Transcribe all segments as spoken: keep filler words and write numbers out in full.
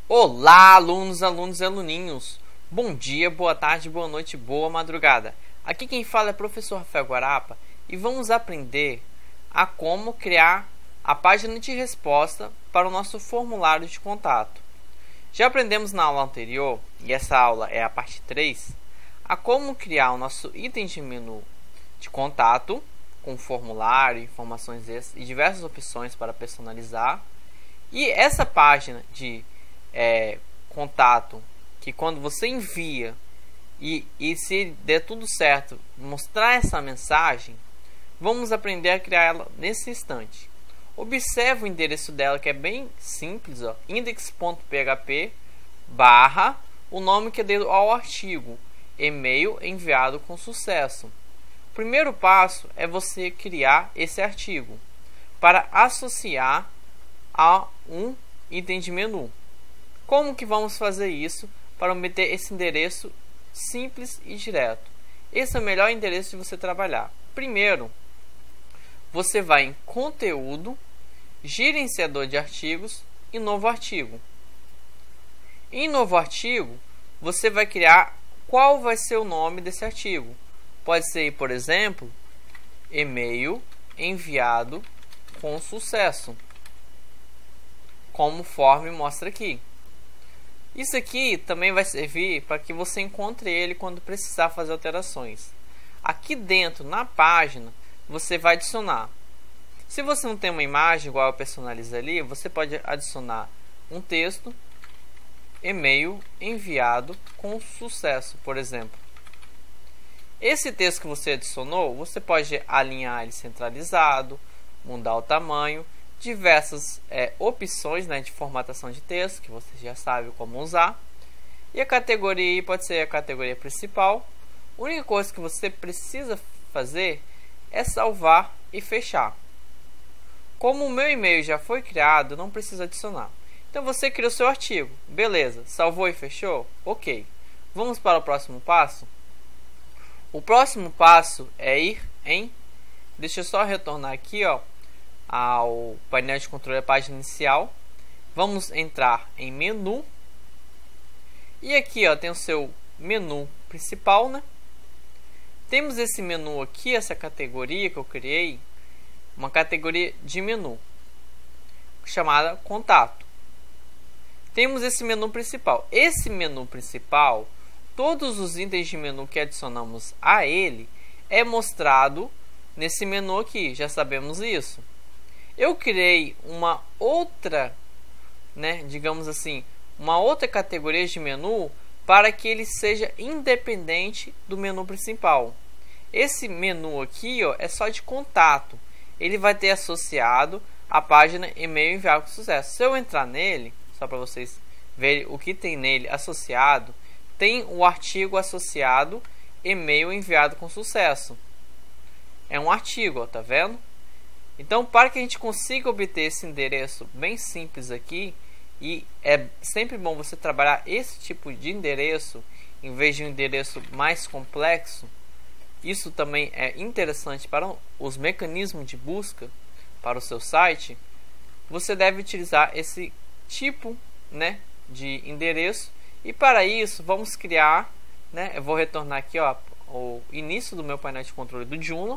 Olá, alunos, alunos e aluninhos! Bom dia, boa tarde, boa noite, boa madrugada! Aqui quem fala é o professor Rafael Guarapa e vamos aprender a como criar a página de resposta para o nosso formulário de contato. Já aprendemos na aula anterior, e essa aula é a parte três, a como criar o nosso item de menu de contato com formulário, informações e diversas opções para personalizar. E essa página de é, contato, que quando você envia e, e se der tudo certo, mostrar essa mensagem, vamos aprender a criar ela nesse instante. Observe o endereço dela, que é bem simples, ó, index.php barra o nome que é dado ao artigo, e-mail enviado com sucesso. O primeiro passo é você criar esse artigo para associar a um item de menu. Como que vamos fazer isso para obter esse endereço simples e direto? Esse é o melhor endereço de você trabalhar. Primeiro, você vai em conteúdo, gerenciador de artigos e novo artigo. Em novo artigo, você vai criar qual vai ser o nome desse artigo. Pode ser, por exemplo, e-mail enviado com sucesso, conforme mostra aqui. Isso aqui também vai servir para que você encontre ele quando precisar fazer alterações. Aqui dentro, na página, você vai adicionar. Se você não tem uma imagem igual eu personalizo ali, você pode adicionar um texto, e-mail enviado com sucesso, por exemplo. Esse texto que você adicionou, você pode alinhar ele centralizado, mudar o tamanho, diversas é, opções, né, de formatação de texto, que você já sabe como usar. E a categoria pode ser a categoria principal. A única coisa que você precisa fazer é salvar e fechar. Como o meu e-mail já foi criado, não precisa adicionar. Então você criou seu artigo, beleza, salvou e fechou? Ok. Vamos para o próximo passo? O próximo passo é ir em... Deixa eu só retornar aqui, ó, ao painel de controle da página inicial. Vamos entrar em menu. E aqui, ó, tem o seu menu principal, né? Temos esse menu aqui, essa categoria que eu criei, uma categoria de menu chamada contato. Temos esse menu principal. Esse menu principal, todos os itens de menu que adicionamos a ele é mostrado nesse menu aqui, já sabemos isso. Eu criei uma outra, né, digamos assim, uma outra categoria de menu para que ele seja independente do menu principal. Esse menu aqui, ó, é só de contato. Ele vai ter associado a página e-mail enviado com sucesso. Se eu entrar nele, só para vocês verem o que tem nele associado, tem o artigo associado e-mail enviado com sucesso. É um artigo, ó, tá vendo? Então, para que a gente consiga obter esse endereço bem simples aqui, e é sempre bom você trabalhar esse tipo de endereço em vez de um endereço mais complexo. Isso também é interessante para os mecanismos de busca para o seu site. Você deve utilizar esse tipo, né, de endereço. E para isso, vamos criar, né, eu vou retornar aqui, ó, o início do meu painel de controle do Joomla.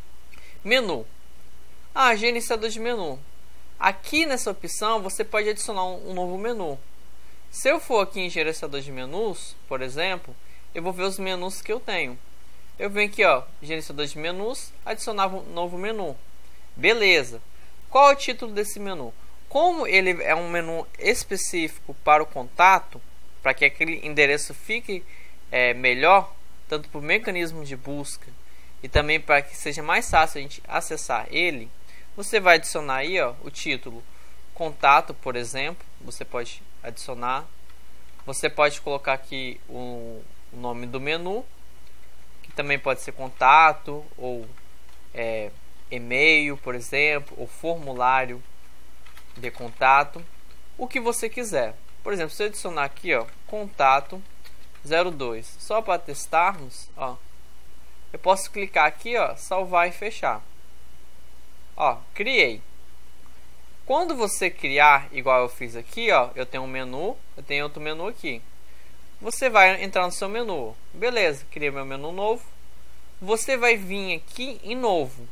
Menu. Ah, gerenciador de menu. Aqui nessa opção, você pode adicionar um, um novo menu. Se eu for aqui em gerenciador de menus, por exemplo, eu vou ver os menus que eu tenho. Eu venho aqui, ó, gerenciador de menus, adicionar um novo menu. Beleza. Qual é o título desse menu? Como ele é um menu específico para o contato, para que aquele endereço fique é, melhor, tanto para o mecanismo de busca e também para que seja mais fácil a gente acessar ele, você vai adicionar aí, ó, o título contato, por exemplo. Você pode adicionar. Você pode colocar aqui o, o nome do menu, que também pode ser contato ou é, e-mail, por exemplo, ou formulário de contato, o que você quiser. Por exemplo, se eu adicionar aqui, ó, contato zero dois, só para testarmos, ó, eu posso clicar aqui, ó, salvar e fechar. Ó, criei. Quando você criar, igual eu fiz aqui, ó, eu tenho um menu, eu tenho outro menu aqui. Você vai entrar no seu menu. Beleza, criei meu menu novo. Você vai vir aqui em novo.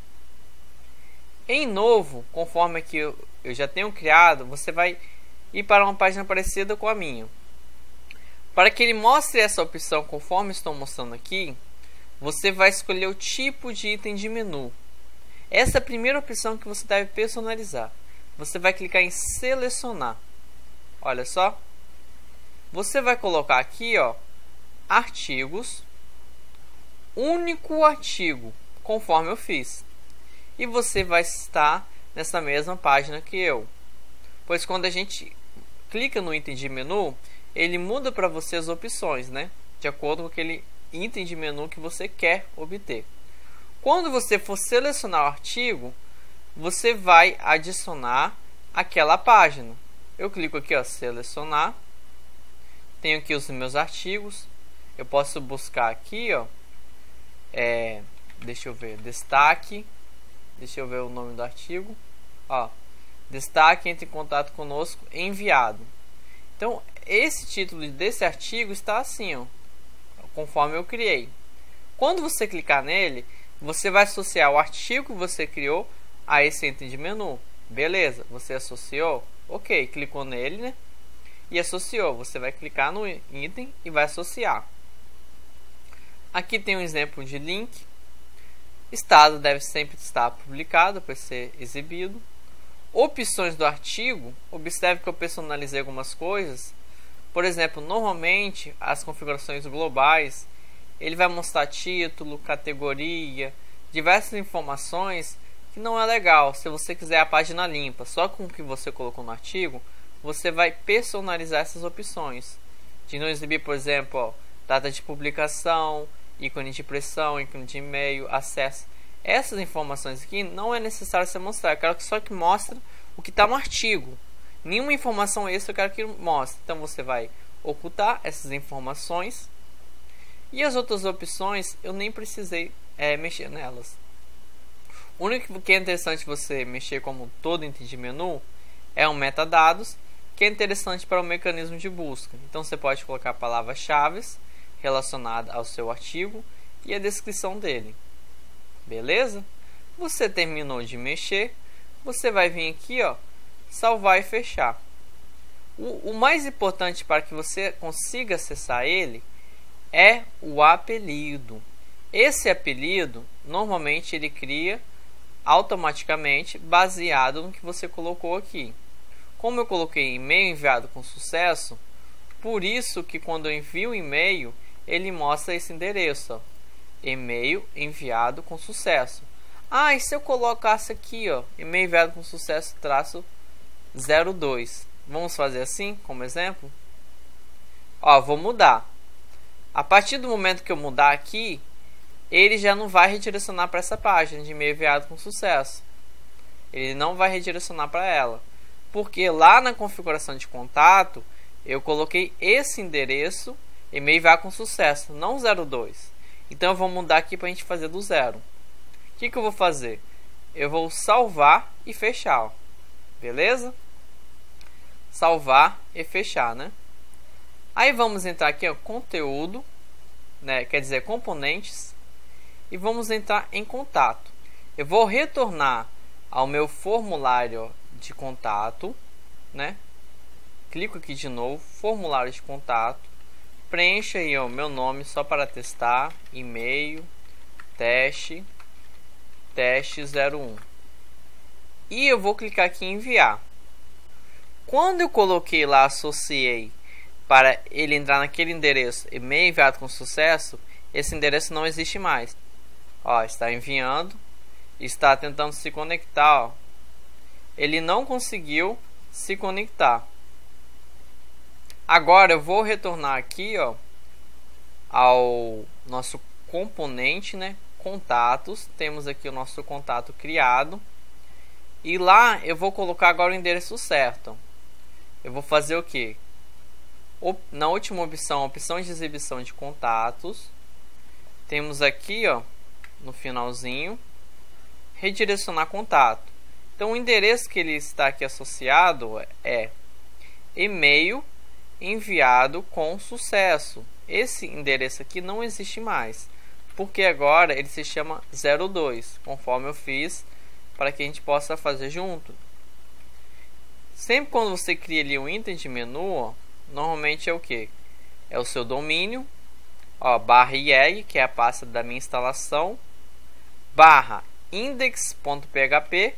Em novo, conforme que eu, eu já tenho criado, você vai ir para uma página parecida com a minha. Para que ele mostre essa opção conforme estou mostrando aqui, você vai escolher o tipo de item de menu. Essa é a primeira opção que você deve personalizar. Você vai clicar em selecionar. Olha só. Você vai colocar aqui, ó, artigos, único artigo, conforme eu fiz. E você vai estar nessa mesma página que eu. Pois quando a gente clica no item de menu, ele muda para você as opções, né? De acordo com aquele item de menu que você quer obter. Quando você for selecionar o artigo, você vai adicionar aquela página. Eu clico aqui, ó, selecionar. Tenho aqui os meus artigos. Eu posso buscar aqui, ó, é, deixa eu ver, destaque. Deixa eu ver o nome do artigo. Ó, destaque, entre em contato conosco, enviado. Então, esse título desse artigo está assim, ó, conforme eu criei. Quando você clicar nele, você vai associar o artigo que você criou a esse item de menu. Beleza, você associou? Ok, clicou nele, né? E associou. Você vai clicar no item e vai associar. Aqui tem um exemplo de link. Estado deve sempre estar publicado para ser exibido. Opções do artigo. Observe que eu personalizei algumas coisas. Por exemplo, normalmente as configurações globais, ele vai mostrar título, categoria, diversas informações que não é legal. Se você quiser a página limpa, só com o que você colocou no artigo, você vai personalizar essas opções. De não exibir, por exemplo, ó, data de publicação, ícone de impressão, ícone de e-mail, acesso. Essas informações aqui não é necessário você mostrar. Eu quero que só que mostre o que está no artigo. Nenhuma informação extra eu quero que mostre. Então você vai ocultar essas informações. E as outras opções eu nem precisei é, mexer nelas. O único que é interessante você mexer como todo item de menu é um metadados, que é interessante para o mecanismo de busca. Então você pode colocar palavras-chave relacionadas ao seu artigo e a descrição dele. Beleza? Você terminou de mexer, você vai vir aqui, ó, salvar e fechar. O, o mais importante para que você consiga acessar ele é o apelido. Esse apelido, normalmente ele cria automaticamente baseado no que você colocou aqui. Como eu coloquei e-mail enviado com sucesso, por isso que quando eu envio o e-mail, ele mostra esse endereço, ó, e-mail enviado com sucesso. Ah, e se eu colocasse aqui, ó, e-mail enviado com sucesso traço zero dois. Vamos fazer assim, como exemplo? Ó, vou mudar. A partir do momento que eu mudar aqui, ele já não vai redirecionar para essa página de e-mail enviado com sucesso. Ele não vai redirecionar para ela. Porque lá na configuração de contato, eu coloquei esse endereço, e-mail enviado com sucesso, não zero dois. Então eu vou mudar aqui para a gente fazer do zero. O que, que eu vou fazer? Eu vou salvar e fechar. Ó. Beleza? Salvar e fechar, né? Aí vamos entrar aqui, ó, conteúdo, né? Quer dizer, componentes. E vamos entrar em contato. Eu vou retornar ao meu formulário de contato, né? Clico aqui de novo, formulário de contato. Preencha aí o meu nome só para testar, e-mail, teste, teste zero um. E eu vou clicar aqui em enviar. Quando eu coloquei lá, associei para ele entrar naquele endereço, e-mail enviado com sucesso, esse endereço não existe mais. Ó, está enviando, está tentando se conectar, ó. Ele não conseguiu se conectar. Agora eu vou retornar aqui, ó, ao nosso componente, né? Contatos. Temos aqui o nosso contato criado. E lá eu vou colocar agora o endereço certo. Eu vou fazer o que? Na última opção, opção de exibição de contatos. Temos aqui, ó, no finalzinho, redirecionar contato. Então o endereço que ele está aqui associado é e-mail enviado com sucesso. Esse endereço aqui não existe mais, porque agora ele se chama zero dois, conforme eu fiz para que a gente possa fazer junto. Sempre quando você cria ali um item de menu, ó, normalmente é o que? É o seu domínio, ó, barra I E G, que é a pasta da minha instalação, barra index.php,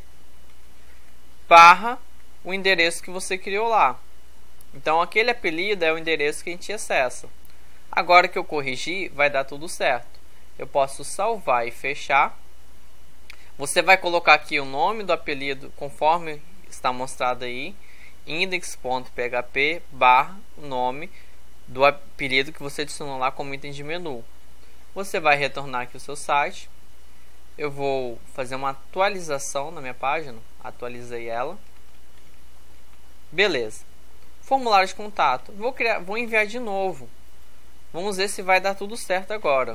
barra o endereço que você criou lá. Então aquele apelido é o endereço que a gente acessa. Agora que eu corrigi, vai dar tudo certo. Eu posso salvar e fechar. Você vai colocar aqui o nome do apelido conforme está mostrado aí, index.php barra o nome do apelido que você adicionou lá como item de menu. Você vai retornar aqui o seu site. Eu vou fazer uma atualização na minha página. Atualizei ela. Beleza. Formulário de contato. Vou criar, vou enviar de novo. Vamos ver se vai dar tudo certo agora.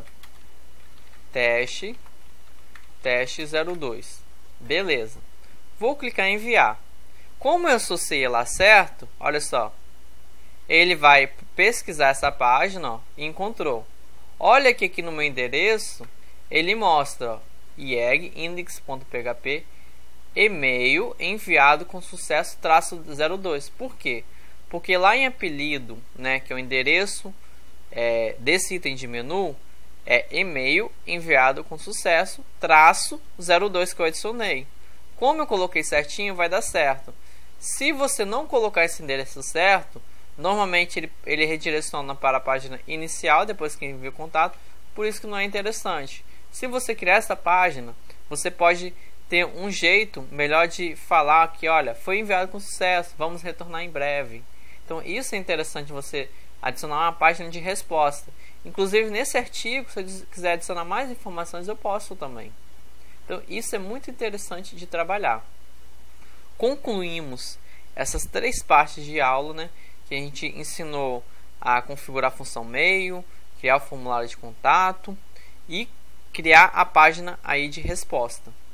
Teste. Teste zero dois. Beleza. Vou clicar em enviar. Como eu associei lá certo, olha só. Ele vai pesquisar essa página, ó, e encontrou. Olha que aqui no meu endereço, ele mostra, ó, I E G index.php e-mail enviado com sucesso traço zero dois. Por quê? Porque lá em apelido, né, que é o endereço é, desse item de menu, é e-mail enviado com sucesso traço zero dois que eu adicionei. Como eu coloquei certinho, vai dar certo. Se você não colocar esse endereço certo, normalmente ele, ele redireciona para a página inicial depois que envia o contato, por isso que não é interessante. Se você criar essa página, você pode ter um jeito melhor de falar que, olha, foi enviado com sucesso, vamos retornar em breve. Então isso é interessante, você adicionar uma página de resposta. Inclusive nesse artigo, se eu quiser adicionar mais informações, eu posso também. Então isso é muito interessante de trabalhar. Concluímos essas três partes de aula, né, que a gente ensinou a configurar a função mail, criar o formulário de contato e criar a página aí de resposta.